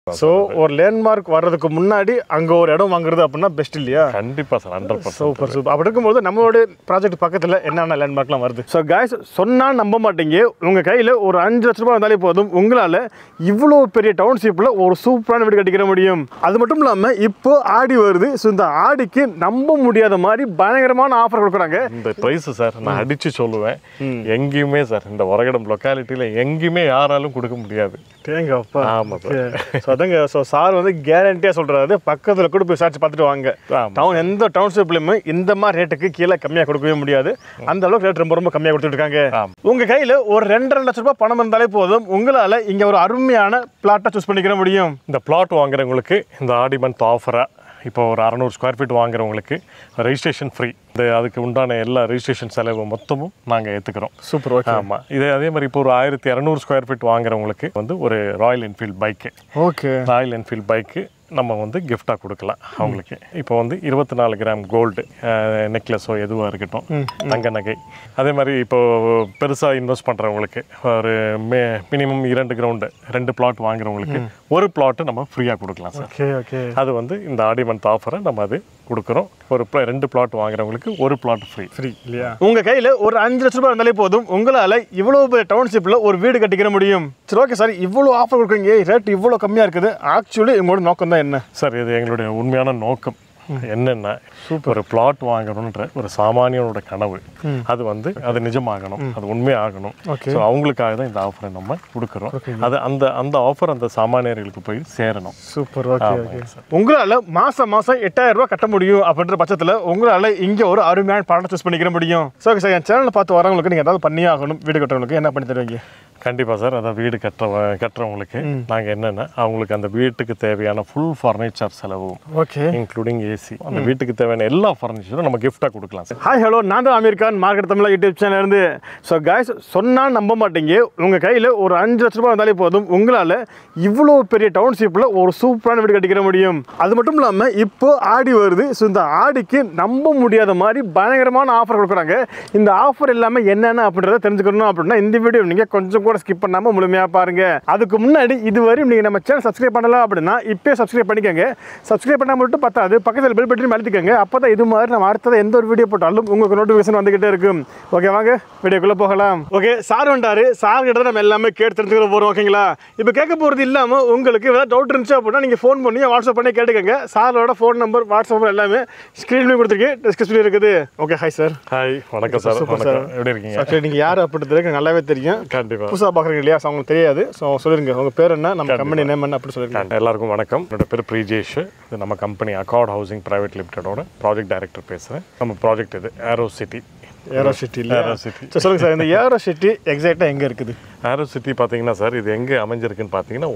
So ஒரு landmark வர்றதுக்கு முன்னாடி அங்கே ஒரு இடம் வாங்குறது அப்படின்னா பெஸ்ட் இல்லையா? கண்டிப்பாக சார், 100%. Super super. அப்படி இருக்கும்போது நம்மளோட ப்ராஜெக்ட் பக்கத்தில் என்னென்ன லேண்ட்மார்க்லாம் வருது? ஸோ கைஸ், சொன்னால் நம்ப மாட்டீங்க, உங்கள் கையில் ஒரு 5 லட்ச ரூபாய் இருந்தாலே போதும், உங்களால் இவ்வளோ பெரிய டவுன்ஷிப்பில் ஒரு சூப்பரான வீடு கட்டிக்கிற முடியும். அது மட்டும் இல்லாமல் இப்போ ஆடி வருது. ஸோ இந்த ஆடிக்கு நம்ப முடியாத மாதிரி பயங்கரமான ஆஃபர் கொடுக்குறாங்க. இந்த ப்ரைஸ் சார் நான் அடித்து சொல்லுவேன், எங்கேயுமே சார் இந்த ஒரகடம் லொக்காலிட்டியில் எங்கேயுமே யாராலும் கொடுக்க முடியாது. தேங்க அப்பா. ஆமாம் சார். ஸோ அதாங்க, ஸோ சார் வந்து கேரண்டியாக சொல்கிறாரு, பக்கத்தில் கூட போய் விசாரிச்சு பார்த்துட்டு வாங்க. எந்த டவுன்ஷிப்லையுமே இந்த மாதிரி ரேட்டுக்கு கீழே கம்மியாக கொடுக்கவே முடியாது. அந்த அளவுக்கு ரேட் ரொம்ப ரொம்ப கம்மியாக கொடுத்துட்டு இருக்காங்க. உங்கள் கையில் ஒரு 2.5 லட்ச ரூபாய் பணம் இருந்தாலே போதும், உங்களால் இங்கே ஒரு அருமையான பிளாட்டை சூஸ் பண்ணிக்கிற முடியும். இந்த பிளாட் வாங்குறவங்களுக்கு இந்த ஆடி மந்த் ஆஃபராக இப்போ ஒரு 600 ஸ்கொயர் ஃபீட் வாங்குறவங்களுக்கு ரெஜிஸ்ட்ரேஷன் ஃப்ரீ. அதுக்கு உண்டான எல்லா ரெஜிஸ்ட்ரேஷன் செலவு மொத்தமும் நாங்கள் ஏற்றுக்கிறோம். சூப்பர். ஓகே. ஆமாம். அதே மாதிரி இப்போ ஒரு 1200 ஸ்கொயர் ஃபீட் வாங்குறவங்களுக்கு வந்து ஒரு Royal Enfield bike. Okay. Royal Enfield bike நம்ம வந்து கிஃப்டாக கொடுக்கலாம் அவங்களுக்கு. இப்போ வந்து 24 கிராம் கோல்டு நெக்லஸோ எதுவாக இருக்கட்டும், தங்க நகை. அதே மாதிரி இப்போ பெருசாக இன்வெஸ்ட் பண்ணுறவங்களுக்கு ஒரு மினிமம் 2 கிரவுண்டு 2 பிளாட் வாங்குறவங்களுக்கு ஒரு பிளாட்டு நம்ம ஃப்ரீயாக கொடுக்கலாம் சார். Okay okay. அது வந்து இந்த ஆடி மந்த் ஆஃபரை நம்ம அது கொடுக்குறோம். ஒரு 2 பிளாட் வாங்குறவங்களுக்கு ஒரு பிளாட் ஃப்ரீ இல்லையா? உங்கள் கையில் ஒரு 5 லட்ச ரூபாய் இருந்தாலே போதும், உங்களால் இவ்வளோ பெரிய டவுன்ஷிப்பில் ஒரு வீடு கட்டிக்கிற முடியும். சரி, ஓகே சார், இவ்வளோ ஆஃபர் கொடுக்குறீங்க, ரேட் இவ்வளோ கம்மியாக இருக்குது. ஆக்சுவலி உங்களோட நோக்கம் தான் என்ன சார்? இது எங்களுடைய உண்மையான நோக்கம் என்னென்னா, ஒரு பிளாட் வாங்கணுன்ற ஒரு சாமானியனோட கனவு அது வந்து அது நிஜமாகணும், அது உண்மையாகணும். ஸோ அவங்களுக்காக தான் இந்த ஆஃபரை நம்ம கொடுக்குறோம். அது அந்த ஆஃபர் அந்த சாமானியர்களுக்கு போய் சேரணும். சூப்பர். Okay okay sir. உங்களால் மாதம் 8000 ரூபா கட்ட முடியும் அப்படின்ற பட்சத்தில் உங்களால் இங்கே ஒரு அருமையான ப்ராடக்ட் சூஸ் பண்ணிக்கிற முடியும். ஸோ ஓகே சார், என் சேனலில் பார்த்து வரவங்களுக்கு நீங்கள் ஏதாவது பண்ணியே ஆகணும், வீடு கட்டுறவங்களுக்கு என்ன பண்ணி தருவீங்க? கண்டிப்பாக சார். அதான் வீடு கட்டுறவங்களுக்கு நாங்கள் என்னென்னா, அவங்களுக்கு அந்த வீட்டுக்கு தேவையான ஃபுல் ஃபர்னிச்சர் செலவும், ஓகே, இன்க்ளூடிங் ஏசி, அந்த வீட்டுக்கு தேவையான எல்லா ஃபர்னிச்சரும் நம்ம கிஃப்டாக கொடுக்கலாம் சார். ஹாய் ஹலோ, நான் தான் Ameer Khan, market Tamil YouTube channel இருந்து. ஸோ கைஸ், சொன்னால் நம்ப மாட்டீங்க, உங்கள் கையில் ஒரு 5 லட்ச ரூபாய் இருந்தாலே போதும், உங்களால் இவ்வளோ பெரிய டவுன்ஷிப்பில் ஒரு சூப்பரான வீடு கட்டிக்கிற முடியும். அது மட்டும் இல்லாமல் இப்போ ஆடி வருது. ஸோ இந்த ஆடிக்கு நம்ப முடியாத மாதிரி பயங்கரமான ஆஃபர் கொடுக்குறாங்க. இந்த ஆஃபர் எல்லாமே என்னென்ன அப்படின்றத தெரிஞ்சுக்கணும் அப்படின்னா இந்த வீடியோ நீங்கள் கொஞ்சம் கூட ஸ்கிப் பண்ணாமல் முழுமையாக பாருங்க. அதுக்கு முன்னாடி இதுவரையும் நீங்கள் நம்ம சேனல் சப்ஸ்கிரைப் பண்ணலாம் அப்படின்னா இப்போ சப்ஸ்கிரைப் பண்ணிக்கோங்க. சப்ஸ்கிரைப் பண்ணால் மட்டும் பத்தாது, பக்கத்தில் பெல் பட்டன் அழுத்திக்கோங்க. அப்போ தான் இது மாதிரி நம்ம அடுத்தது எந்த ஒரு வீடியோ போட்டாலும் உங்களுக்கு நோட்டிஃபிகேஷன் வந்துகிட்டே இருக்கும். ஓகே, வாங்க வீடியோக்குள்ளே போகலாம். ஓகே, சார் வந்தாரு. சார் கிட்ட நம்ம எல்லாமே கேட்டு தெரிஞ்சுக்கிற போகிறோம். ஓகேங்களா? இப்போ கேட்க போகிறது இல்லாமல் உங்களுக்கு ஏதாவது டவுட் இருந்துச்சு அப்படின்னா நீங்கள் ஃபோன் பண்ணி வாட்ஸ்அப் பண்ணி கேட்டுக்கோங்க. சாரோட ஃபோன் நம்பர், வாட்ஸ்அப் நம்பர் எல்லாமே ஸ்க்ரீன்லேயும் கொடுத்துருக்கேன், டிஸ்கிரிப்ஷனில் இருக்குது. ஓகே, ஹாய் சார். ஹாய், வணக்கம் சார். சூப்பர் சார், எப்படி இருக்கீங்க? சார், நீங்கள் யார் அப்படின்றது நல்லாவே தெரியும். கண்டிப்பாக. புதுசாக பார்க்குறீங்க இல்லையா? அவங்களுக்கு தெரியாது. ஸோ சொல்லிருங்க, உங்கள் பேர் என்ன, நம்ம கம்பெனி நேம் என்ன அப்படி சொல்லிருங்க. எல்லாருக்கும் வணக்கம். என்னோட பேர் பிரிஜேஷ். இது நம்ம கம்பெனி அக்கார்ட் ஹவுசிங் பிரைவேட் லிமிடெடோட ப்ராஜெக்ட் டைரக்டர் பேசுகிறேன். நம்ம ப்ராஜெக்ட் இது ஏரோ சிட்டி. ஏரோ சிட்டி இல்லை? Aero City. சொல்லுங்கள் சார், இந்த ஏரோ சிட்டி எக்ஸாக்டாக எங்கே இருக்குது? ஏரோ சிட்டி பார்த்தீங்கன்னா சார், இது எங்கே அமைஞ்சிருக்குன்னு பார்த்தீங்கன்னா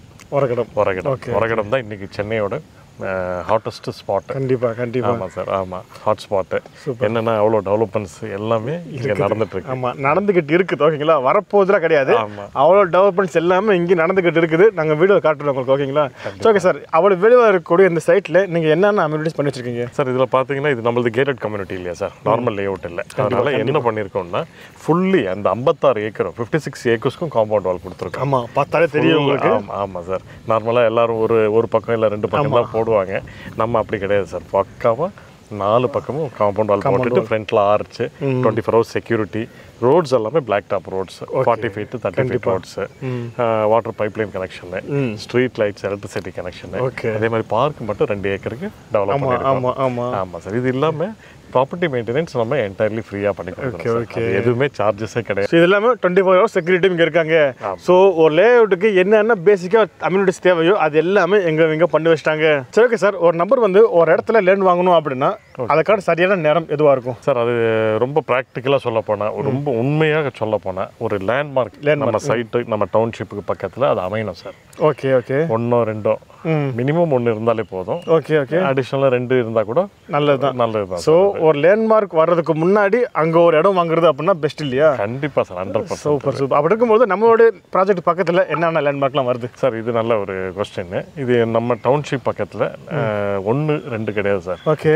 ஒரகடம் தான் இன்றைக்கி சென்னையோட ஹாட்டஸ்ட் ஸ்பாட். கண்டிப்பாக. ஆமாம் சார், ஆமாம், ஹாட் ஸ்பாட்டு. என்னென்னா அவ்வளோ டெவலப்மெண்ட்ஸ் எல்லாமே இங்கே நடந்துட்டு இருக்கு. ஆமாம், நடந்துக்கிட்டு இருக்குது. ஓகேங்களா? வரப்போதுலாம் கிடையாது, அவ்வளோ டெவலப்மெண்ட்ஸ் எல்லாமே இங்கே நடந்துக்கிட்டு இருக்குது. நாங்கள் வீடியோ காட்டுறோம் உங்களுக்கு. ஓகேங்களா? ஓகே சார், அவ்வளோ வெளியாக இருக்கக்கூடிய இந்த சைட்டில் நீங்கள் என்னென்ன அம்யூனிட்டிஸ் பண்ணி வச்சிருக்கீங்க சார்? இதில் பார்த்தீங்கன்னா இது நம்மளது கேட்டட் கம்யூனிட்டி இல்லையா சார், நார்மல் லே அவுட் இல்லை. அதனால் என்ன பண்ணியிருக்கோம்னா, ஃபுல்லி அந்த 56 ஏக்கரும் 56 ஏக்கர்ஸ்க்கும் காம்பவுண்ட் வால் கொடுத்துருக்கோம். ஆமாம், பார்த்தாலே தெரியும் உங்களுக்கு. ஆமாம் சார். நார்மலாக எல்லாரும் ஒரு பக்கம் இல்லை 2 பக்கம் தான் போடுவாங்க. நம்ம அப்படி கிடையாது சார். பக்காவாக 4 பக்கமும் காம்பவுண்ட் வால் போட்டுட்டு ஃப்ரண்ட்ல ஆர்ச், 24 hours செக்யூரிட்டி, ரோட்ஸ் எல்லாமே black top roads, 40 feet to 30 feet roads, water pipeline connection, street lights, electricity connection. அதே மாதிரி பார்க் மட்டும் 2 ஏக்கருக்கு டெவலப் பண்ணிருக்கோம். ஆமாம் சார். இது இல்லாமல் ப்ராப்பர்ட்டி மெயின்டெனன்ஸ் நம்ம என்டையர்லி ஃப்ரீயாக பண்ணி கொடுக்குறோம். எதுவுமே சார்ஜஸே கிடையாது. இது எல்லாமே 24 hours செக்யூரிட்டி இங்கே இருக்காங்க. ஸோ ஒரு லே அவுட்டுக்கு என்னென்ன பேசிக்காக அம்யூனிட்டிஸ் தேவையோ அது எல்லாமே எங்கே பண்ணி வச்சிட்டாங்க. சரி, ஓகே சார், ஒரு நம்பர் வந்து ஒரு இடத்துல லேண்ட் வாங்கணும் அப்படின்னா அதுக்கான சரியான நேரம் எதுவாக இருக்கும் சார்? அது ரொம்ப ப்ராக்டிக்கலாக சொல்ல போனால், ரொம்ப உண்மையாக சொல்ல போனால், ஒரு லேண்ட்மார்க் நம்ம சைட்டு நம்ம டவுன்ஷிப்புக்கு பக்கத்தில் அது அமையணும் சார். Okay okay. 1 2 மினிமம் 1 இருந்தாலே போதும். Okay okay. அடிஷ்னலாக 2 இருந்தால் கூட நல்லதுதான். ஸோ ஒரு லேண்ட்மார்க் வர்றதுக்கு முன்னாடி அங்கே ஒரு இடம் வாங்குறது அப்படின்னா பெஸ்ட் இல்லையா? கண்டிப்பாக சார், 100%. சூப்பர். அப்படி இருக்கும்போது நம்மளோட ப்ராஜெக்ட் பக்கத்தில் என்னென்ன லேண்ட்மார்க்லாம் வருது சார்? இது நல்ல ஒரு கொஸ்டின். இது நம்ம டவுன்ஷிப் பக்கத்தில் 1 2 கிடையாது சார். ஓகே. கிட்டத்தட்ட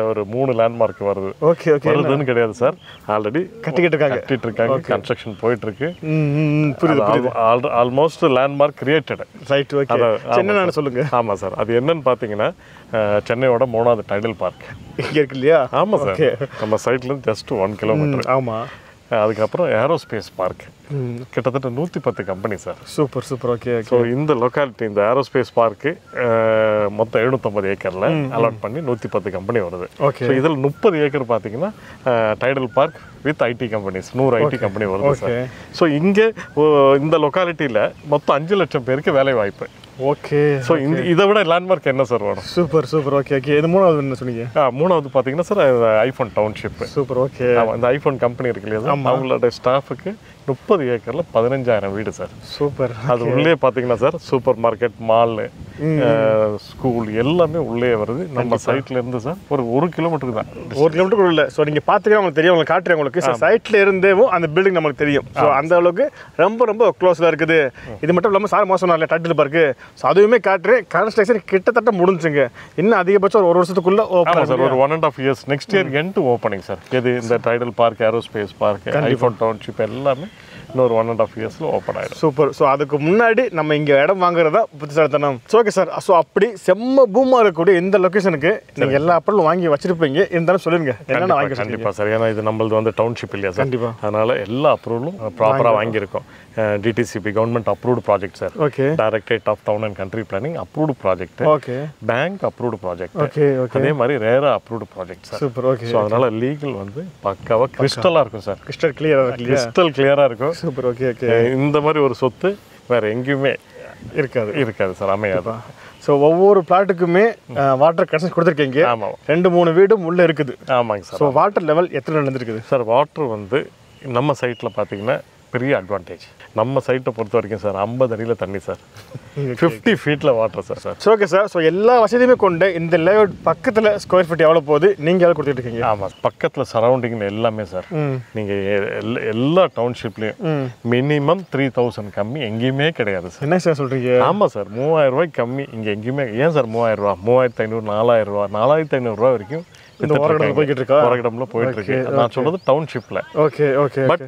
ஒரு 3 லேண்ட்மார்க் வருது. Okay okay. வருதுன்னு கிடையாது சார், ஆல்ரெடி கட்டிட்டு இருக்காங்க, கன்ஸ்ட்ரக்ஷன் போயிட்டு இருக்கு. புரியுது. Almost landmark created. Right, okay. என்னன்னு சொல்லுங்க. ஆமா சார், அது என்னன்னு பாத்தீங்கன்னா சென்னையோட 3வது டைடல் பார்க் இங்க இருக்கு இல்லையா? ஆமா சார், நம்ம சைட்ல இருந்து ஜஸ்ட் 1 கிலோமீட்டர். ஆமா. அதுக்கப்புறம் ஏரோஸ்பேஸ் பார்க், கிட்டத்தட்ட 110 company sir. Super super. Okay. So இந்த லொக்காலிட்டி, இந்த ஏரோஸ்பேஸ் பார்க்கு மொத்தம் 750 ஏக்கரில் அலாட் பண்ணி 110 கம்பெனி வருது. ஓகே. ஸோ இதில் 30 ஏக்கர் பார்த்தீங்கன்னா Tidel park with IT companies, 100 IT company வருது சார். ஸோ இங்கே இந்த லொக்காலிட்டியில் மொத்தம் 5 லட்சம் பேருக்கு வேலை வாய்ப்பு. ஓகே. ஸோ இதை விட லேண்ட்மார்க் என்ன சார் வேணும்? Super super. Okay okay. இது 3வது என்ன சொன்னீங்க? 3வது பார்த்தீங்கன்னா sir iPhone township. Super. Okay. இந்த ஐஃபோன் கம்பெனி இருக்கு இல்லையா, அவங்களோட ஸ்டாஃபுக்கு 30 ஏக்கரில் 15,000 வீடு சார். சூப்பர். அது உள்ளே பார்த்தீங்கன்னா sir super market, mall, school எல்லாமே உள்ளே வருது. நம்ம சைட்ல இருந்து சார் ஒரு 1 கிலோமீட்டருக்கு தான், 1 கிலோமீட்டர் உள்ள. ஸோ நீங்கள் பார்த்துக்கலாம், உங்களுக்கு தெரியும், உங்களுக்கு காட்டுறேன் உங்களுக்கு. சைட்ல இருந்தேவும் அந்த பில்டிங் நமக்கு தெரியும். ஸோ அந்த அளவுக்கு ரொம்ப ரொம்ப க்ளோஸில் இருக்குது. இது மட்டும் இல்லாமல் சார் மோசம் இல்லை டைட்டில் பார்க்கு. ஸோ அதுவுமே காட்டுறேன். கன்ஸ்ட்ரக்ஷன் கிட்டத்தட்ட முடிஞ்சுங்க. இன்னும் அதிகபட்சம் ஒரு வருஷத்துக்குள்ள ஓப்பன் சார். ஒரு 1.5 years, next year end opening sir. இது இந்த Tidel park, aerospace park, iPhone township எல்லாமே இன்னொரு 1.5 இயர்ஸ்ல ஓப்பன் ஆயிடும். சூப்பர். ஸோ அதுக்கு முன்னாடி நம்ம இங்கே இடம் வாங்குறதா புத்திசாலித்தனம். Okay sir. ஸோ அப்படி செம்ம பூமா இருக்கக்கூடிய இந்த லொக்கேஷனுக்கு நீங்கள் எல்லா அப்புறம் வாங்கி வச்சிருப்பீங்க, இருந்தாலும் சொல்லுங்க என்னென்ன வாங்கி. கண்டிப்பாக சார், ஏன்னா இது நம்மளது வந்து டவுன்ஷிப் இல்லையா சார், கண்டிப்பாக. அதனால எல்லா அப்ரூவலும் ப்ராப்பராக வாங்கியிருக்கோம். DTCP government approved project sir. Okay. Directorate of town and country planning approved project. Okay. Bank approved project. Okay okay. அதே மாதிரி RERA approved project sir. Super. Okay. So அதனால லீகல் வந்து பக்காவாக கிறிஸ்டலாக இருக்கும் சார். கிறிஸ்டல் கிளியராக இருக்கும். சூப்பர். Okay okay. இந்த மாதிரி ஒரு சொத்து வேற எங்கேயுமே இருக்காது சார், அமையாது. ஸோ ஒவ்வொரு பிளாட்டுக்குமே வாட்டர் கனெக்ஷன் கொடுத்துருக்கீங்க. ஆமாம். 2-3 வீடும் உள்ளே இருக்குது. ஆமாங்க சார். ஸோ வாட்டர் லெவல் எத்தனை நடந்துருக்குது சார்? வாட்டர் வந்து நம்ம சைட்டில் பார்த்தீங்கன்னா பெரிய அட்வான்டேஜ். நம்ம சைட்டை பொறுத்த வரைக்கும் சார் 50 அடியில் தண்ணி சார், 50 ஃபீட்டில் water sir. Okay sir. So எல்லா வசதியுமே கொண்டு இந்த லேஅவுட் பக்கத்தில் ஸ்கொயர் ஃபீட் எவ்வளோ போகுது நீங்கள் எவ்வளோ கொடுத்துட்டு இருக்கீங்க? ஆமாம், பக்கத்தில் சரௌண்டிங்கில் எல்லாமே சார். நீங்கள் எல்லா டவுன்ஷிப்லேயும் மினிமம் 3,000 கம்மி எங்கேயுமே கிடையாது சார். என்ன சார் சொல்கிறீங்க? ஆமாம் சார், 3,000 ரூபாய்க்கு கம்மி இங்கே எங்கேயுமே. ஏன் சார் 3,000 ரூபா, 3,500, 4,000 ரூபா, 4,500 ரூபா வரைக்கும் போயிட்டு இருக்கு. நான் சொல்றது டவுன்ஷிப்ல. Okay okay. பட்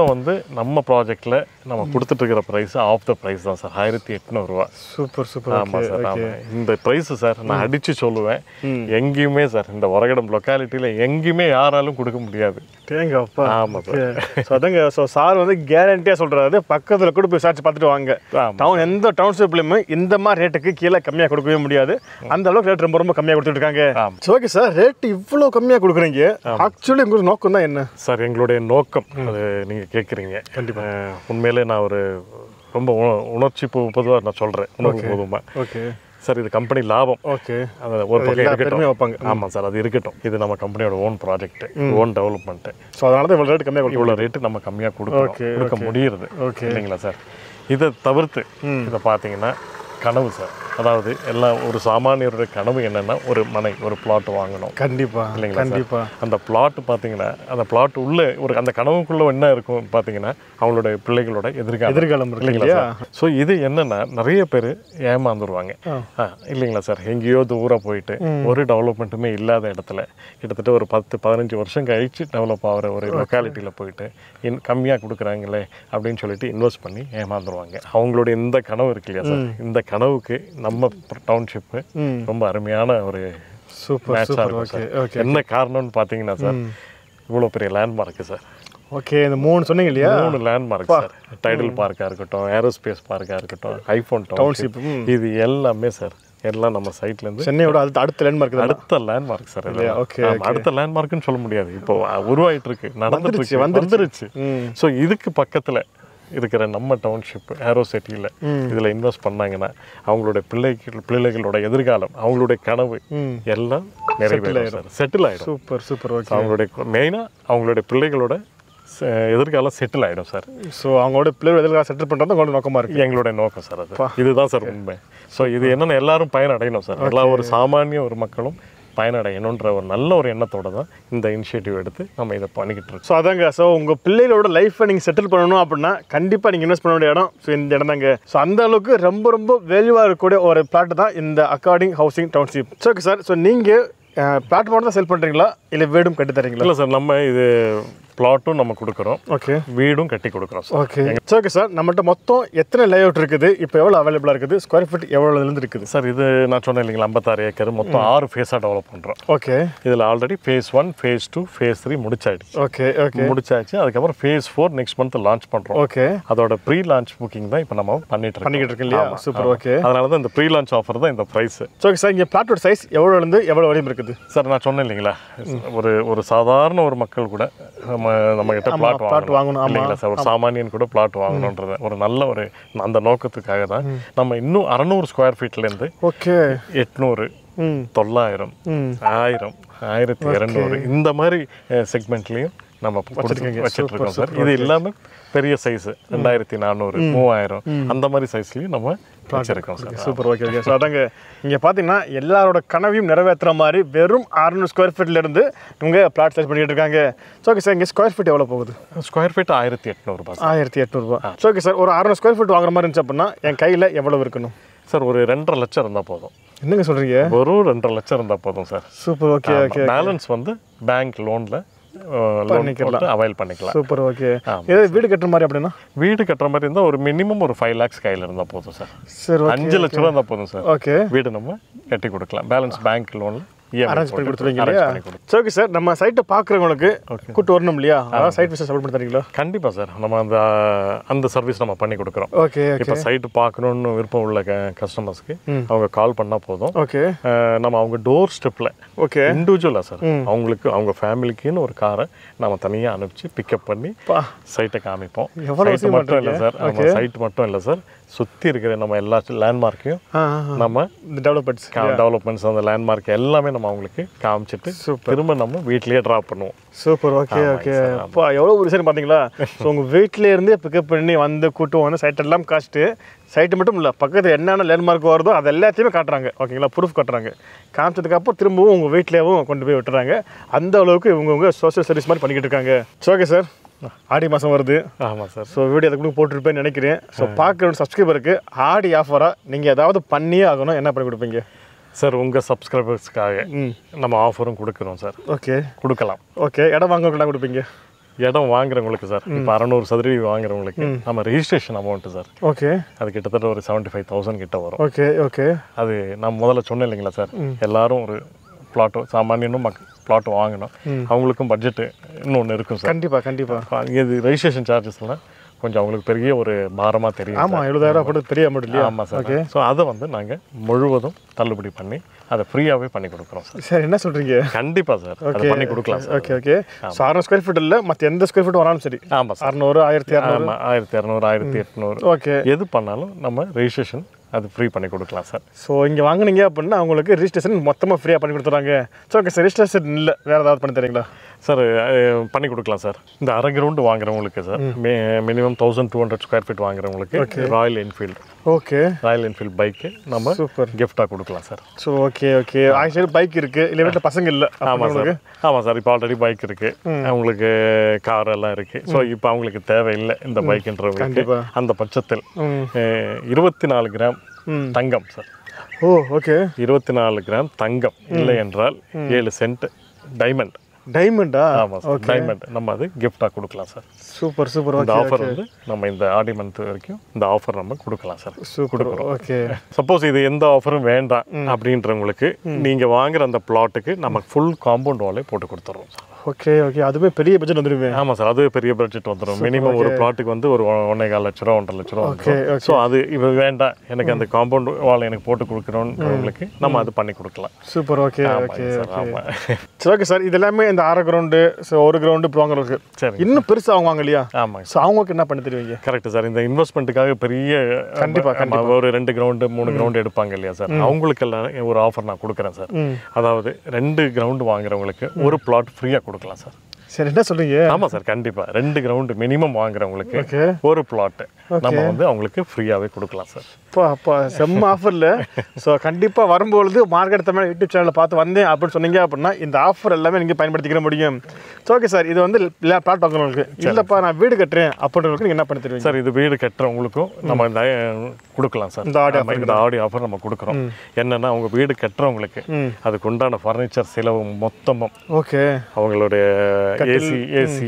நம்ம ப்ராஜெக்ட்ல நம்ம கொடுத்துட்டு இருக்கிற பிரைஸ் ஆஃப் த பிரைஸ் தான் சார், 1,800 ரூபா. Super super. ஆமா சார், ஆமா. இந்த பிரைஸ் சார் நான் அடிச்சு சொல்லுவேன், எங்கேயுமே சார் இந்த ஒரகடம் லொக்காலிட்டியில எங்கேயுமே யாராலும் கொடுக்க முடியாது. தேங்கப்பா. ஆமா சார். ஸோ அதாங்க. ஸோ சார் வந்து கேரண்டியாக சொல்கிறாரு, பக்கத்தில் கூட போய் விசாரிச்சு பார்த்துட்டு வாங்க. டவுன் எந்த டவுன்ஷிப்லையுமே இந்த மாதிரி ரேட்டுக்கு கீழே கம்மியாக கொடுக்கவே முடியாது. அந்த அளவுக்கு ரேட் ரொம்ப ரொம்ப கம்மியாக கொடுத்துட்டு இருக்காங்க. Okay sir. ரேட் இவ்வளோ கம்மியாக கொடுக்குறீங்க, ஆக்சுவலி உங்களுக்கு நோக்கம் தான் என்ன சார்? எங்களுடைய நோக்கம் அது நீங்கள் கேட்குறீங்க. கண்டிப்பாக உண்மையிலே நான் ஒரு ரொம்ப உணர்ச்சி பொதுவாக நான் சொல்கிறேன், உணர்வு பொதுவாக. ஓகே சார், இது கம்பெனி லாபம். ஓகே. அது ஒரு பக்கம் இருக்கட்டும் வைப்பாங்க. ஆமாம் சார், அது இருக்கட்டும். இது நம்ம கம்பெனியோட own project, own development. So அதனால தான் இவ்வளோ ரேட் கம்மியாக கொடுக்கும். இவ்வளோ ரேட்டு நம்ம கம்மியாக கொடுக்க முடியுது. ஓகே இல்லைங்களா சார்? இதை தவிர்த்து இதை பார்த்தீங்கன்னா கனவு சார். அதாவது எல்லாம் ஒரு சாமானியருடைய கனவு என்னன்னா ஒரு மனை, ஒரு பிளாட் வாங்கணும். கண்டிப்பா இல்லைங்களா? கண்டிப்பா. அந்த பிளாட் பார்த்தீங்கன்னா அந்த பிளாட் உள்ள ஒரு அந்த கனவுக்குள்ள என்ன இருக்கும் பார்த்தீங்கன்னா அவங்களுடைய பிள்ளைகளோட எதிர்காலம் இல்லைங்களா? ஸோ இது என்னன்னா நிறைய பேர் ஏமாந்துருவாங்க இல்லைங்களா சார்? எங்கேயோ தூரம் போயிட்டு ஒரு டெவலப்மெண்ட்டுமே இல்லாத இடத்துல கிட்டத்தட்ட ஒரு 10-15 வருஷம் கழிச்சு டெவலப் ஆகிற ஒரு லொக்காலிட்டியில் போயிட்டு கம்மியாக கொடுக்குறாங்களே அப்படின்னு சொல்லிட்டு இன்வெஸ்ட் பண்ணி ஏமாந்துருவாங்க. அவங்களுடைய இந்த கனவு இருக்கு இல்லையா சார்? இந்த கனவுக்கு நம்ம டவுன்ஷிப்பு ரொம்ப அருமையான ஒரு மேட்சாக இருக்கும் சார். என்ன காரணம்னு பார்த்தீங்கன்னா சார், இவ்வளோ பெரிய லேண்ட்மார்க்கு சார். ஓகே. இந்த 3 சொன்னீங்க இல்லையா? 3 லேண்ட்மார்க் சார். டைடல் பார்க்காக இருக்கட்டும், ஏரோஸ்பேஸ் பார்க்காக இருக்கட்டும், ஐஃபோன் டவுன்ஷிப், இது எல்லாமே சார் எல்லாம் நம்ம சைட்ல இருந்து சென்னையோட அடுத்த லேண்ட்மார்க் சார். அடுத்த லேண்ட்மார்க்னு சொல்ல முடியாது, இப்போ உருவாயிட்டு இருக்கு, வந்துருச்சு. ஸோ இதுக்கு பக்கத்துல இருக்கிற நம்ம டவுன்ஷிப் ஏரோசிட்டியில் இதில் இன்வெஸ்ட் பண்ணாங்கன்னா அவங்களுடைய பிள்ளைகளோட எதிர்காலம், அவங்களுடைய கனவு எல்லாம் நிறைவேறும், செட்டில் ஆகிடும். Super super. அவங்களுடைய மெயினாக அவங்களுடைய பிள்ளைகளோட எதிர்காலம் செட்டில் ஆகிடும் சார். ஸோ அவங்களோட பிள்ளைகள் எதிர்காலம் செட்டில் பண்ணுறது உங்களோட நோக்கமாக இருக்குது. எங்களுடைய நோக்கம் சார், அது இதுதான் சார் உண்மை. ஸோ இது என்னென்ன எல்லாரும் பயனடையணும் சார், எல்லா ஒரு சாமானிய ஒரு மக்களும் பயனடையணுன்ற ஒரு நல்ல ஒரு எண்ணத்தோட தான் இந்த இனிஷியேட்டிவ் எடுத்து நம்ம இதை பண்ணிக்கிட்டு இருக்கோம். ஸோ அதாங்க. ஸோ உங்கள் பிள்ளைகளோட லைஃப்பை நீங்கள் செட்டில் பண்ணணும் அப்படின்னா கண்டிப்பாக நீங்கள் இன்வெஸ்ட் பண்ண வேண்டிய இடம் ஸோ இந்த இடம் தாங்க. ஸோ அந்த அளவுக்கு ரொம்ப ரொம்ப வேல்யூவாக இருக்கக்கூடிய ஒரு பிளாட் தான் இந்த according housing township. So okay sir. So நீங்கள் பிளாட் மட்டும் தான் செல் பண்ணுறீங்களா இல்லை வீடும் கட்டி தரீங்களா? இல்லை சார், நம்ம இது பிளாட்டும் நம்ம கொடுக்குறோம், ஓகே, வீடும் கட்டி கொடுக்குறோம் சார். ஓகே. ஓகே சார், நம்மகிட்ட மொத்தம் எத்தனை லேஅவுட் இருக்குது, இப்போ எவ்வளோ அவைலபிளாக இருக்குது, ஸ்கொயர் ஃபீட் எவ்வளோலேருந்து இருக்குது சார்? இது நான் சொன்னேன் இல்லைங்களா, 56 ஏக்கர், மொத்தம் 6 ஃபேஸாக டெவலப் பண்ணுறோம். ஓகே. இதில் ஆல்ரெடி ஃபேஸ் 1, ஃபேஸ் 2, ஃபேஸ் 3 முடிச்சாயிடுச்சு. ஓகே, ஓகே, முடிச்சாச்சு. அதுக்கப்புறம் ஃபேஸ் 4 நெக்ஸ்ட் மந்த் லான்ச் பண்ணுறோம். ஓகே. அதோட ப்ரீ லான்ச் புக்கிங் தான் இப்போ நம்ம பண்ணிட்டு இருக்கோம் இல்லையா? சூப்பர். ஓகே. அதனால தான் இந்த ப்ரீ லான்ச் ஆஃபர் தான் இந்த ப்ரைஸ். ஓகே சார், இங்கே பிளாட்டோட சைஸ் எவ்வளோலேருந்து எவ்வளோ வரையும் இருக்குது சார்? நான் சொன்னேன் இல்லைங்களா, ஒரு சாதாரண ஒரு மக்கள் கூட நம்ம கிட்ட பிளாட் வாங்கணும் இல்லைங்களா சார்? ஒரு சாமானியன் கூட பிளாட் வாங்கணுன்றது ஒரு நல்ல அந்த நோக்கத்துக்காக தான் நம்ம இன்னும் 600 ஸ்கொயர் ஃபீட்லேருந்து ஓகே 800, 900, 1000, 1200 இந்த மாதிரி செக்மெண்ட்லேயும் நம்ம வச்சுருக்கோம் சார். இது இல்லாமல் பெரிய சைஸு 2400, 3000 அந்த மாதிரி சைஸ்லையும் நம்ம வச்சிருக்கோம் sir. Super. Okay, okay. So அதாங்க இங்கே பார்த்தீங்கன்னா எல்லாரோட கனவையும் நிறைவேற்றுற மாதிரி வெறும் 600 ஸ்கொயர் ஃபீட்லேருந்து இவங்க பிளாட் சைஸ் பண்ணிட்டு இருக்காங்க. ஸோ ஓகே சார், இங்கே ஸ்கொயர் ஃபீட் எவ்வளோ போகுது? ஸ்கொயர் ஃபீட் 1800 ரூபாய். 1800 ரூபா. ஸோ ஓகே சார், ஒரு 600 ஸ்கொயர் ஃபீட் வாங்குற மாதிரி இருந்துச்சு அப்படின்னா என் கையில் எவ்வளோ இருக்கணும் சார்? ஒரு 2.5 லட்சம் இருந்தால் போதும். என்னங்க சொல்கிறீங்க? ஒரு 2.5 லட்சம் இருந்தால் போதும் sir. Super. Okay, okay. Balance bank லோனில் அவைல் பண்ணிக்கலாம். சூப்பர். ஓகே. ஏதாவது வீடு கட்டுற மாதிரி அப்படின்னா? வீடு கட்டுற மாதிரி இருந்தால் ஒரு மினிமம் ஒரு 5 lakhs கையில் இருந்தால் போதும் சார். சரி, 5 லட்சம் ரூபா இருந்தால் போதும் சார். ஓகே. வீடு நம்ம கட்டி கொடுக்கலாம். பேலன்ஸ் பேங்க் லோனில் அரேஞ்ச் பண்ணி கொடுத்துருவீங்க இல்லையா? ஓகே சார், நம்ம சைட்டை பார்க்குறவங்களுக்கு கூட்டு வரணும் இல்லையா? அதாவது சைட் விசிட் சப்போர்ட் பண்ணி தரீங்களா? கண்டிப்பாக சார், நம்ம அந்த சர்வீஸ் நம்ம பண்ணி கொடுக்குறோம். ஓகே. இப்போ சைட்டு பார்க்கணுன்னு விருப்பம் உள்ள கஸ்டமர்ஸ்க்கு அவங்க கால் பண்ணால் போதும். ஓகே. நம்ம அவங்க டோர் ஸ்டெப்பில் ஓகே இண்டிவிஜுவலாக சார் அவங்களுக்கு அவங்க ஃபேமிலிக்குன்னு ஒரு காரை நம்ம தனியாக அனுப்பிச்சு பிக்கப் பண்ணி சைட்டை காமிப்போம். சைட்டு மட்டும் இல்லை சார், சைட் மட்டும் இல்லை சார், சுற்றி இருக்கிற நம்ம எல்லா லேண்ட்மார்க்கையும் நம்ம டெவலப்மெண்ட்ஸ் அந்த லேண்ட்மார்க் எல்லாமே நம்ம அவங்களுக்கு காமிச்சிட்டு திரும்ப நம்ம வீட்லேயே ட்ராப் பண்ணுவோம். சூப்பர். Okay, okay. அப்போ எவ்வளோ ஒரு விஷயம் பார்த்தீங்களா? ஸோ உங்கள் வீட்டிலேருந்து பிக்கப் பண்ணி வந்து கூட்டம் வந்து சைட் எல்லாம் காமிச்சிட்டு, சைட்டு மட்டும் இல்லை பக்கத்தில் என்னென்ன லேண்ட்மார்க் வருதோ அது எல்லாத்தையுமே காட்டுறாங்க. ஓகேங்களா? ப்ரூஃப் காட்டுறாங்க. காமிச்சதுக்கப்புறம் திரும்பவும் உங்கள் வீட்லேயும் கொண்டு போய் விட்டுறாங்க. அந்த அளவுக்கு இவங்க சோஷியல் சர்வீஸ் மாதிரி பண்ணிக்கிட்டு இருக்காங்க. ஓகே சார், ஆடி மாதம் வருது. ஆமாம் சார். ஸோ வீடியோ அதுக்கு போட்டுருப்பேன்னு நினைக்கிறேன். ஸோ பார்க்குற சப்ஸ்கிரைபருக்கு ஆடி ஆஃபராக நீங்கள் ஏதாவது பண்ணியே ஆகணும், என்ன பண்ணி கொடுப்பீங்க சார்? உங்கள் சப்ஸ்கிரைபர்ஸ்க்காக நம்ம ஆஃபரும் கொடுக்குறோம் சார். ஓகே, கொடுக்கலாம். ஓகே, இடம் வாங்குறவங்களாம் கொடுப்பீங்க? இடம் வாங்குறவங்களுக்கு சார், இப்போ 600 சதுரடி வாங்குறவங்களுக்கு நம்ம ரெஜிஸ்ட்ரேஷன் அமௌண்ட்டு சார். ஓகே. அது கிட்டத்தட்ட ஒரு 75,000 கிட்ட வரும். Okay, okay. அது நான் முதல்ல சொன்னேன் இல்லைங்களா சார், எல்லாரும் ஒரு பிளாட்டோ சாமானியனும் பிளாட் வாங்கணும், அவங்களுக்கும் பட்ஜெட்டு இன்னொன்று இருக்கும் சார். கண்டிப்பாக. இது ரெஜிஸ்ட்ரேஷன் சார்ஜஸ்லாம் கொஞ்சம் அவங்களுக்கு பெரிய ஒரு பாரமாக தெரியும். ஆமாம், 70,000 கூட பெரிய அமௌண்ட் இல்லையா? ஆமாம் சார். ஓகே. ஸோ அதை நாங்கள் முழுவதும் தள்ளுபடி பண்ணி அதை ஃப்ரீயாகவே பண்ணி கொடுக்குறோம் சார். சார் என்ன சொல்கிறீங்க? கண்டிப்பாக சார், ஓகே பண்ணி கொடுக்கலாம் sir. Okay, okay. 600 square feet இல்லை, மற்ற எந்த ஸ்கொயர் ஃபீட் வராலும் சரி. ஆமாம் சார். 600, 1200, 1800 ஓகே எது பண்ணாலும் நம்ம ரெஜிஸ்ட்ரேஷன் அது ஃப்ரீ பண்ணி கொடுக்கலாம் சார். ஸோ இங்கே வாங்கினீங்க அப்படின்னா அவங்களுக்கு ரிஜிஸ்ட்ரேஷன் மொத்தமாக ஃப்ரீயாக பண்ணி கொடுத்துறாங்க. ஸோ ஓகே சார், ரிஜிஸ்ட்ரேஷன் இல்லை வேறு ஏதாவது பண்ணி தரீங்களா? சார் பண்ணி கொடுக்கலாம் சார். இந்த அரை கிரவுண்டு வாங்குறவங்களுக்கு சார் மினிமம் 1200 ஸ்கொயர் ஃபீட் வாங்குறவங்களுக்கு Royal Enfield. Okay. Royal Enfield bike நம்ம சூப்பர் கிஃப்டாக கொடுக்கலாம் sir. So okay, okay. Actually bike இருக்குது, இல்லை வீட்டில் பசங்க இல்லை? ஆமாம் சார். ஆமாம் சார், இப்போ ஆல்ரெடி பைக் இருக்குது, அவங்களுக்கு கார் எல்லாம் இருக்குது. ஸோ இப்போ அவங்களுக்கு தேவையில்லை இந்த பைக்குன்றவங்களுக்கு. அந்த பட்சத்தில் 24 கிராம் தங்கம் சார். Oh, okay. 24 கிராம் தங்கம் இல்லை என்றால் 7 சென்ட் டைமண்டா? ஆமாம் சார், டைமண்ட் நம்ம அது கிஃப்டாக கொடுக்கலாம் சார். சூப்பர். இந்த ஆஃபர் நம்ம இந்த ஆடி மந்த் வரைக்கும் இந்த ஆஃபர் நம்ம கொடுக்கலாம் சார். கொடுக்குறோம். ஓகே. சப்போஸ் இது எந்த ஆஃபரும் வேண்டாம் அப்படின்றவங்களுக்கு நீங்கள் வாங்குற அந்த பிளாட்டுக்கு நம்ம ஃபுல் காம்பவுண்ட் வாலே போட்டு கொடுத்துருவோம் சார். Okay, okay. அதுவே பெரிய பட்ஜெட் வந்துருவேன். ஆமாம் சார், அதுவே பெரிய பட்ஜெட் வந்துடும். மினிமம் ஒரு பிளாட்டுக்கு ஒரு 1.25 லட்ச ரூபா 1.5 லட்ச ரூபா வந்துடும். ஸோ அது இப்போ வேண்டாம், எனக்கு அந்த காம்பவுண்ட் வால் எனக்கு போட்டு கொடுக்குறோன்றவங்களுக்கு நம்ம அது பண்ணி கொடுக்கலாம். சூப்பர். Okay, okay. ஆமாம். சரி, ஓகே சார். இது எல்லாமே இந்த 6 கிரவுண்டு, ஸோ 1 கிரவுண்டு வாங்குறதுக்கு சரி இன்னும் பெருசாக வாங்குவாங்க இல்லையா? ஆமாம். ஸோ அவங்களுக்கு என்ன பண்ணி தருவீங்க? Correct sir. இந்த இன்வெஸ்ட்மெண்ட்டுக்காக பெரிய கண்டிப்பாக ஒரு 2 கிரவுண்டு 3 கிரவுண்டு எடுப்பாங்க இல்லையா சார், அவங்களுக்கு எல்லாம் ஒரு ஆஃபர் நான் கொடுக்குறேன் சார். அதாவது 2 கிரவுண்டு வாங்குறவங்களுக்கு ஒரு பிளாட் ஃப்ரீயாக கொடுக்கலாம் சார். சரி, என்ன சொல்றீங்க? ஆமாம் சார், கண்டிப்பாக 2 கிரவுண்டு மினிமம் வாங்குறவங்களுக்கு ஓகே, ஒரு பிளாட்டு நம்ம வந்து அவங்களுக்கு ஃப்ரீயாகவே கொடுக்கலாம் சார். அப்பா செம்ம ஆஃபரில். ஸோ கண்டிப்பாக வரும்பொழுது மார்க்கெட் தமிழ் யூடியூப் சேனலில் பார்த்து வந்தேன் அப்படின்னு சொன்னீங்க அப்படின்னா இந்த ஆஃபர் எல்லாமே நீங்கள் பயன்படுத்திக்கிற முடியும். ஸோ ஓகே சார், இது வந்து பிளாட் வாங்குறவங்களுக்கு, இல்லைப்பா நான் வீடு கட்டுறேன் அப்படின்றவங்களுக்கு நீங்கள் என்ன பண்ணி தருவீங்க சார்? இது வீடு கட்டுறவங்களுக்கும் நம்ம கொடுக்கலாம் சார். இந்த ஆடி ஆஃபர் நம்ம கொடுக்குறோம். என்னன்னா அவங்க வீடு கட்டுறவங்களுக்கு அதுக்கு உண்டான ஃபர்னிச்சர் செலவு மொத்தமும், ஓகே, அவங்களுடைய ஏசி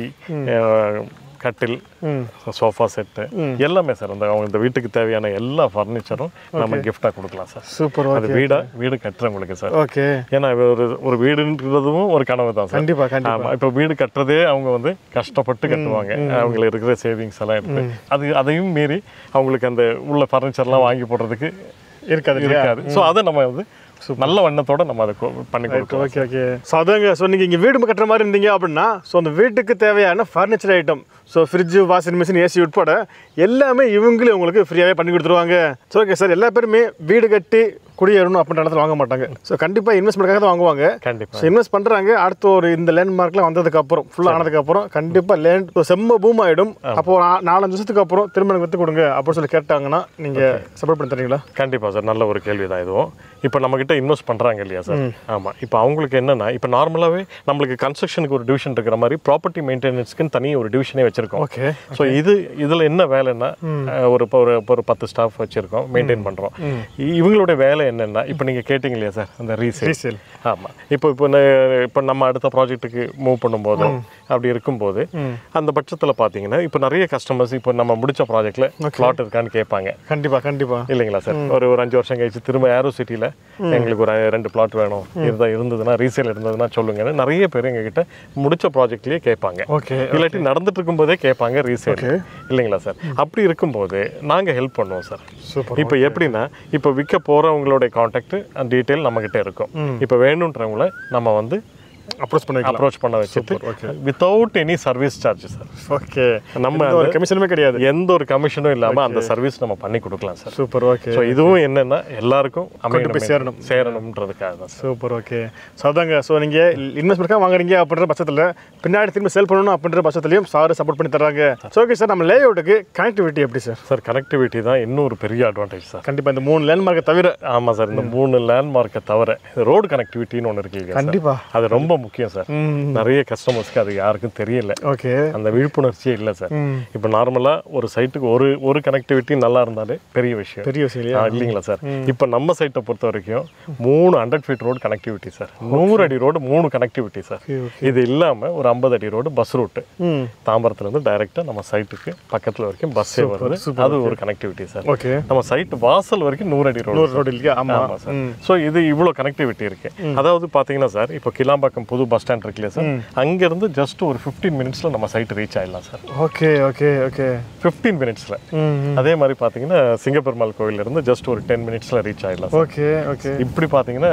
கட்டில், சோஃபா செட்டு எல்லாமே சார், அந்த அவங்க இந்த வீட்டுக்கு தேவையான எல்லா ஃபர்னிச்சரும் நம்ம கிஃப்டாக கொடுக்கலாம் சார். சூப்பர். அது வீடு கட்டுறவங்களுக்கு சார். ஓகே, ஏன்னா ஒரு வீடுன்றதும் ஒரு கனவு தான் சார். கண்டிப்பாக. இப்போ வீடு கட்டுறதே அவங்க வந்து கஷ்டப்பட்டு கட்டுவாங்க. அவங்களுக்கு இருக்கிற சேவிங்ஸ் எல்லாம் எடுத்து அதையும் மீறி அவங்களுக்கு அந்த உள்ள ஃபர்னிச்சர்லாம் வாங்கி போடுறதுக்கு இருக்காது. ஸோ அதை நம்ம வந்து நல்ல வண்ணத்தோட நம்ம அதை பண்ணி கொடுக்கலாம். Okay okay. ஸோ அதாங்க, ஸோ நீங்கள் இங்கே வீடு கட்டுற மாதிரி இருந்தீங்க அப்படின்னா ஸோ அந்த வீட்டுக்கு தேவையான furniture item, so fridge, washing machine, AC உட்பட எல்லாமே இவங்களே உங்களுக்கு ஃப்ரீயாகவே பண்ணி கொடுத்துருவாங்க. ஸோ ஓகே சார், எல்லா பேருமே வீடு கட்டி குடியேறணும் அப்படின்ற இடத்துல வாங்க மாட்டாங்க. ஸோ கண்டிப்பாக இன்வெஸ்ட்மெண்ட்காக தான் வாங்குவாங்க. கண்டிப்பாக. ஸோ இன்வெஸ்ட் பண்ணுறாங்க. அடுத்து ஒரு இந்த லேண்ட்மார்க்லாம் வந்ததுக்கப்புறம் ஃபுல்லாக ஆனதுக்கப்புறம் கண்டிப்பாக லேண்ட் செம்ம பூம் ஆகிடும். அப்போ 4-5 வருஷத்துக்கு அப்புறம் திரும்ப எனக்கு விற்று கொடுங்க அப்படின்னு சொல்லி கேட்டாங்கன்னா நீங்கள் சப்போர்ட் பண்ணி தரீங்களா? கண்டிப்பாக சார், நல்ல ஒரு கேள்வி தான் இதுவும். இப்போ நம்மக்கிட்ட இன்வெஸ்ட் பண்ணுறாங்க இல்லையா சார்? ஆமாம். இப்போ அவங்களுக்கு என்னென்னா, இப்போ நார்மலாகவே நம்மளுக்கு கன்ஸ்ட்ரக்ஷனுக்கு ஒரு டிவிஷன் இருக்கிற மாதிரி ப்ராப்பர்ட்டி மெயின்டெனன்ஸ்க்குன்னு தனி ஒரு டிவிஷனே வச்சிருக்கோம். ஓகே. ஸோ இதில் என்ன வேலைன்னா, ஒரு 10 ஸ்டாஃப் வச்சுருக்கோம், மெயின்டைன் பண்ணுறோம். இவங்களுடைய வேலை என்னென்னா, இப்போ நீங்கள் கேட்டிங்க இல்லையா சார், அந்த ரீசேல். ஆமாம். இப்போ நம்ம அடுத்த ப்ராஜெக்ட்டுக்கு மூவ் பண்ணும்போது அப்படி இருக்கும்போது அந்த பட்சத்தில் பார்த்தீங்கன்னா இப்போ நிறைய கஸ்டமர்ஸ் இப்போ நம்ம முடிச்ச ப்ராஜெக்ட்டில் பிளாட் இருக்கான்னு கேட்பாங்க. கண்டிப்பாக இல்லைங்களா சார்? ஒரு 5 வருஷம் கழிச்சு திரும்ப ஏரோ சிட்டியில் எங்களுக்கு ஒரு 2 பிளாட் வேணும், இருந்ததுன்னா ரீசேல் இருந்ததுன்னா சொல்லுங்கன்னு நிறைய பேர் எங்ககிட்ட முடிச்ச ப்ராஜெக்ட்லேயே கேட்பாங்க. ஓகே. இல்லாட்டி நடந்துட்டு இருக்கும்போதே கேட்பாங்க ரீசேல். இல்லைங்களா சார்? அப்படி இருக்கும்போது நாங்கள் ஹெல்ப் பண்ணுவோம் சார். இப்போ எப்படின்னா, இப்போ விற்க போகிறவங்களுடைய கான்டாக்ட் அண்ட் டீட்டெயில் நம்மகிட்ட இருக்கும். இப்போ வேணுன்றவங்கள நம்ம வந்து அப்ரோச் பண்ண வச்சுட்டு without any service charge sir. Okay. நம்ம ஒரு கமிஷனுமே கிடையாது, எந்த ஒரு கமிஷனும் இல்லாமல் அந்த சர்வீஸ் நம்ம பண்ணி கொடுக்கலாம் சார். சூப்பர். ஓகே. ஸோ இதுவும் என்னென்னா எல்லாருக்கும் சேரணும்ன்றதுக்காக தான். சூப்பர். ஓகே. ஸோ அதாங்க, ஸோ நீங்கள் இன்வெஸ்ட்மெண்ட்காக வாங்குறீங்க அப்படின்ற பட்சத்தில் பின்னாடி திரும்ப சேல் பண்ணணும் அப்படின்ற பட்சத்துலையும் சார் சப்போர்ட் பண்ணி தராங்க. ஸோ ஓகே சார், நம்ம லேஅவுட்டுக்கு கனெக்டிவிட்டி எப்படி சார்? சார் கனெக்டிவிட்டி தான் இன்னொரு பெரிய அட்வான்டேஜ் சார். கண்டிப்பாக இந்த 3 லேண்ட்மார்க்கை தவிர. ஆமாம் சார், இந்த 3 லேண்ட்மார்க்கை தவிர ரோடு கனெக்டிவிட்டின்னு ஒன்று இருக்கு. கண்டிப்பாக அது ரொம்ப முக்கியம் சார். நிறைய கஸ்டமர்ஸ்க்கு அது யாருக்கும் தெரியல. ஓகே. அந்த விழிப்புணர்ச்சியே இல்லை சார். இப்போ நார்மலாக ஒரு சைட்டுக்கு ஒரு கனெக்டிவிட்டி நல்லா இருந்தாலே பெரிய விஷயம் இல்லைங்களா சார்? இப்போ நம்ம சைட்டை பொறுத்த வரைக்கும் 3 100 ஃபீட் ரோடு கனெக்டிவிட்டி சார், 100 அடி ரோடு 3 கனெக்டிவிட்டி சார். இது இல்லாமல் ஒரு 50 அடி ரோடு பஸ் ரூட்டு தாம்பரத்துலேருந்து டைரெக்டாக நம்ம சைட்டுக்கு பக்கத்தில் வரைக்கும் பஸ்ஸே வருது. அது ஒரு கனெக்டிவிட்டி சார். ஓகே. நம்ம சைட்டு வாசல் வரைக்கும் 100 அடி ரோடு இல்லையா? ஆமாம் சார். ஸோ இது இவ்வளோ கனெக்டிவிட்டி இருக்கு. அதாவது பார்த்தீங்கன்னா சார், இப்போ கிளாம்பாக்கம் புது பஸ் ஸ்டாண்ட் இருக்குல்லையா சார், அங்கேருந்து ஜஸ்ட் ஒரு 15 மினிட்ஸில் நம்ம சைட் ரீச் ஆகிடலாம் சார். Okay okay okay. 15 மினிட்ஸில். அதே மாதிரி பார்த்தீங்கன்னா சிங்கப்பெருமாள் கோவிலேருந்து ஜஸ்ட் ஒரு 10 மினிட்ஸில் ரீச் ஆகிடலாம். Okay okay. இப்படி பார்த்தீங்கன்னா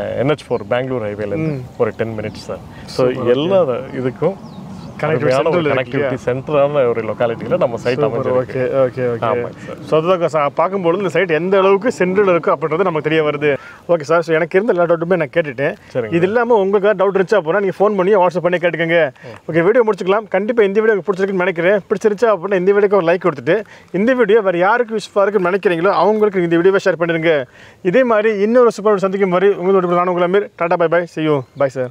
NH4 பெங்களூர் ஹைவேலேருந்து ஒரு 10 மினிட்ஸ் சார். ஸோ எல்லா இதுக்கும் கனெக்டிவிட்டி சென்டரான ஒரு லொக்காலிட்டியில் நம்ம சைட் அமைச்சிருக்கோம். Okay okay okay. ஸோ அதுதான் பார்க்கும்போது இந்த சைட் எந்த அளவுக்கு சென்ட்ரல் இருக்குது அப்படின்றது நமக்கு தெரிய வருது. ஓகே சார், ஸோ எனக்கு இருந்த எல்லா டவுட்டுமே நான் கேட்டுட்டேன். இது இல்லாமல் உங்களுக்கு டவுட் இருந்துச்சா அப்படின்னா நீங்கள் ஃபோன் பண்ணி வாட்ஸ்அப் பண்ணி கேட்டுக்கோங்க. ஓகே, வீடியோ முடிச்சுக்கலாம். கண்டிப்பாக இந்த வீடியோ பிடிச்சிருக்குன்னு நினைக்கிறேன். பிடிச்சிருச்சா அப்படின்னா இந்த வீடியோக்கு ஒரு லைக் கொடுத்துட்டு இந்த வீடியோ வேறு யாருக்கு யூஸ்ஃபுல்லாக இருக்குன்னு நினைக்கிறீங்களோ அவங்களுக்கு இந்த வீடியோவை ஷேர் பண்ணிடுங்க. இதே மாதிரி இன்னொரு சூப்பர் சந்திக்கும் மாதிரி உங்களோட நான் உங்களை tata bye bye. see you. Bye sir.